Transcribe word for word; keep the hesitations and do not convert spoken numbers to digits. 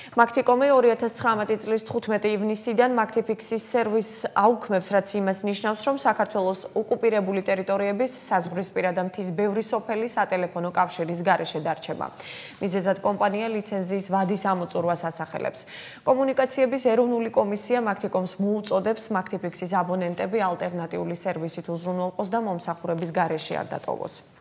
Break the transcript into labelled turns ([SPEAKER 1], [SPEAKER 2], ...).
[SPEAKER 1] Maktikomi ორი ათას ცხრამეტი წლის თხუთმეტი ივნისიდან Maktipix-ის სერვისს აუქმებს, რაც იმას ნიშნავს, რომ საქართველოს ოკუპირებული ტერიტორიების საზღვრისპირა და მთის ბევრი სოფელი სატელეფონო კავშირის გარეშე დარჩება. მიზეზად კომპანია ლიცენზიის ვადის ამოწურვას ასახელებს. კომუნიკაციების ეროვნული კომისია Maktikoms მოუწოდებს Maktipix-ის აბონენტები ალტერნატიული სერვისით უზრუნველყოს და მომსახურების გარეშე არ დატოვოს.